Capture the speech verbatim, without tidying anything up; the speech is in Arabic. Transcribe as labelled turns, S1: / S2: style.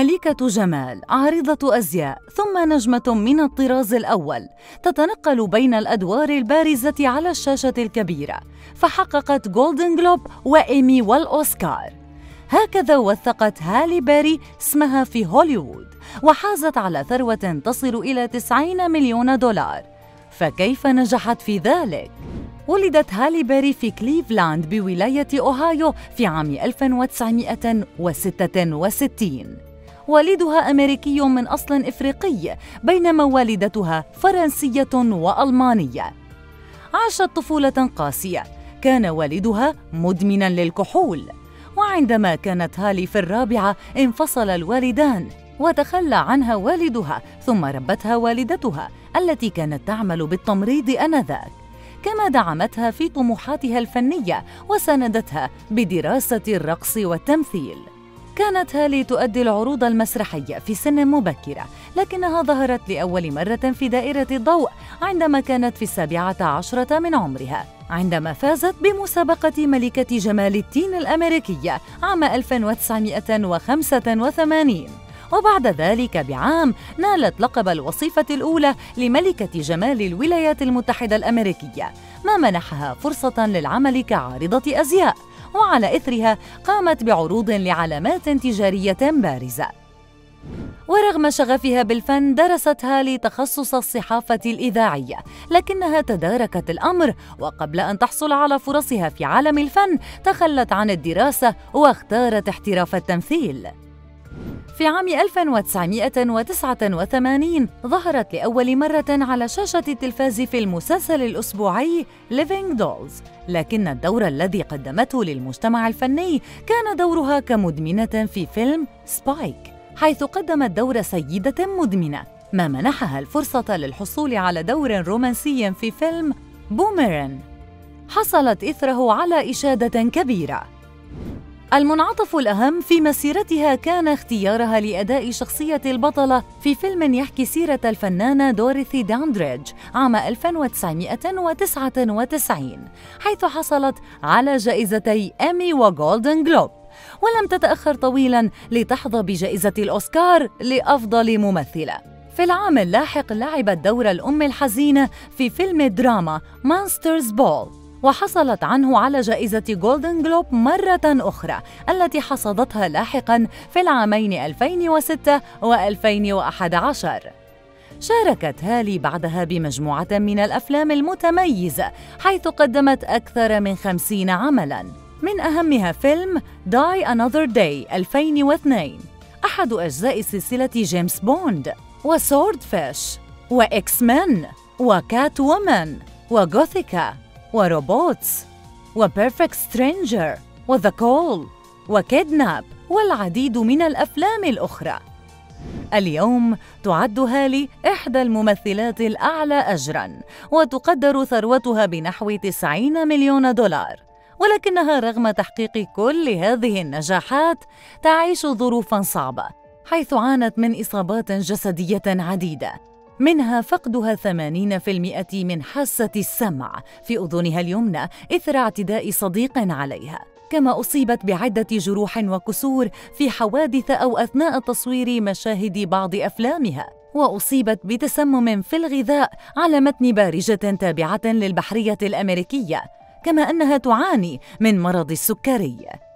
S1: ملكة جمال، عارضة أزياء، ثم نجمة من الطراز الأول، تتنقل بين الأدوار البارزة على الشاشة الكبيرة، فحققت جولدن جلوب وإيمي والأوسكار. هكذا وثقت هالي بيري اسمها في هوليوود، وحازت على ثروة تصل إلى تسعين مليون دولار. فكيف نجحت في ذلك؟ ولدت هالي بيري في كليفلاند بولاية أوهايو في عام ألف وتسعمائة وستة وستين. والدها أمريكي من أصل إفريقي، بينما والدتها فرنسية وألمانية. عاشت طفولة قاسية، كان والدها مدمناً للكحول، وعندما كانت هالي في الرابعة انفصل الوالدان وتخلى عنها والدها، ثم ربتها والدتها التي كانت تعمل بالتمريض آنذاك، كما دعمتها في طموحاتها الفنية وساندتها بدراسة الرقص والتمثيل. كانت هالي تؤدي العروض المسرحية في سن مبكرة، لكنها ظهرت لأول مرة في دائرة الضوء عندما كانت في السابعة عشرة من عمرها، عندما فازت بمسابقة ملكة جمال التين الأمريكية عام ألف وتسعمائة وخمسة وثمانين. وبعد ذلك بعام نالت لقب الوصيفة الأولى لملكة جمال الولايات المتحدة الأمريكية، ما منحها فرصة للعمل كعارضة أزياء، وعلى إثرها قامت بعروض لعلامات تجارية بارزة. ورغم شغفها بالفن درست هالي تخصص الصحافة الإذاعية، لكنها تداركت الأمر، وقبل أن تحصل على فرصها في عالم الفن تخلت عن الدراسة واختارت احتراف التمثيل. في عام ألف وتسعمائة وتسعة وثمانين ظهرت لأول مرة على شاشة التلفاز في المسلسل الأسبوعي Living Dolls، لكن الدور الذي قدمته للمجتمع الفني كان دورها كمدمنة في فيلم سبايك، حيث قدمت دور سيدة مدمنة، ما منحها الفرصة للحصول على دور رومانسي في فيلم بوميران حصلت إثره على إشادة كبيرة. المنعطف الأهم في مسيرتها كان اختيارها لأداء شخصية البطلة في فيلم يحكي سيرة الفنانة دوريثي داندريدج عام ألف وتسعمائة وتسعة وتسعين، حيث حصلت على جائزتي إيمي وجولدن جلوب، ولم تتأخر طويلاً لتحظى بجائزة الأوسكار لأفضل ممثلة. في العام اللاحق لعبت دور الأم الحزينة في فيلم دراما مانسترز بول، وحصلت عنه على جائزة جولدن جلوب مرة أخرى التي حصدتها لاحقاً في العامين ألفين وستة وألفين وأحد عشر. شاركت هالي بعدها بمجموعة من الأفلام المتميزة، حيث قدمت أكثر من خمسين عملاً، من أهمها فيلم Die Another Day ألفين واثنين، أحد أجزاء سلسلة جيمس بوند، وسورد فيش، وإكس مان، وكات وومن، وغوثيكا، وروبوتس، وبيرفكت سترينجر، وذا كول، وكيدناب، والعديد من الأفلام الأخرى. اليوم تعد هالي إحدى الممثلات الأعلى أجراً، وتقدر ثروتها بنحو تسعين مليون دولار، ولكنها رغم تحقيق كل هذه النجاحات تعيش ظروفاً صعبة، حيث عانت من إصابات جسدية عديدة، منها فقدها ثمانين بالمئة من حاسة السمع في أذنها اليمنى إثر اعتداء صديق عليها، كما أصيبت بعدة جروح وكسور في حوادث أو أثناء تصوير مشاهد بعض أفلامها، وأصيبت بتسمم في الغذاء على متن بارجة تابعة للبحرية الأمريكية، كما أنها تعاني من مرض السكري.